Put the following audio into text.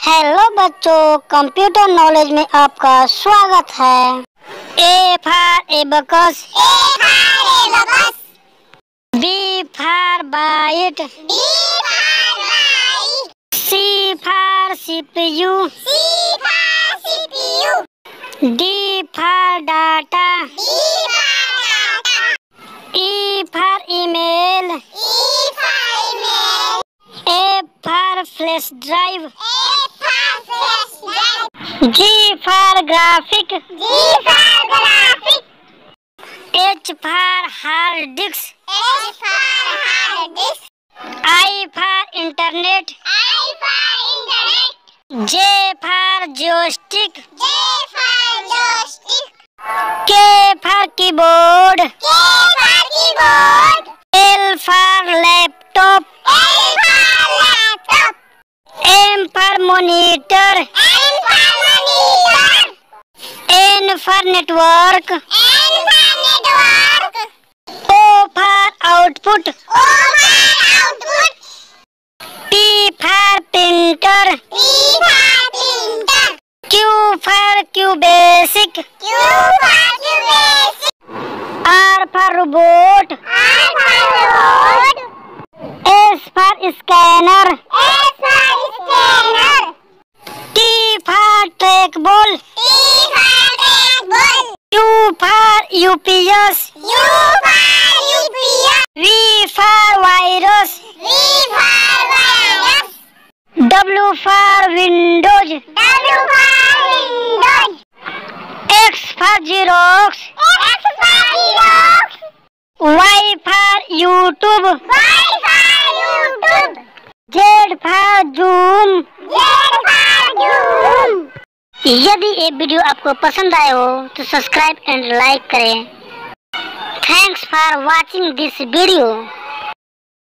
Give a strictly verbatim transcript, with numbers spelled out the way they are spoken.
Hello बच्चों, computer knowledge में आपका स्वागत है। A for abacus, B for byte, C for CPU, D for data, E for email, F for flash drive, G for graphic, H for hard disk, I for internet, J for joystick, K for keyboard, L for laptop, M for monitor, N for network, O for output, P for printer, Q for QBasic, R for robot, S for scanner, T for trackball, U for UPS, we for virus, W for Windows, X for Xerox, Y for YouTube, Z for Zoom. यदि ये video आपको पसंद आए हो तो subscribe and like करें। Thanks for watching this video.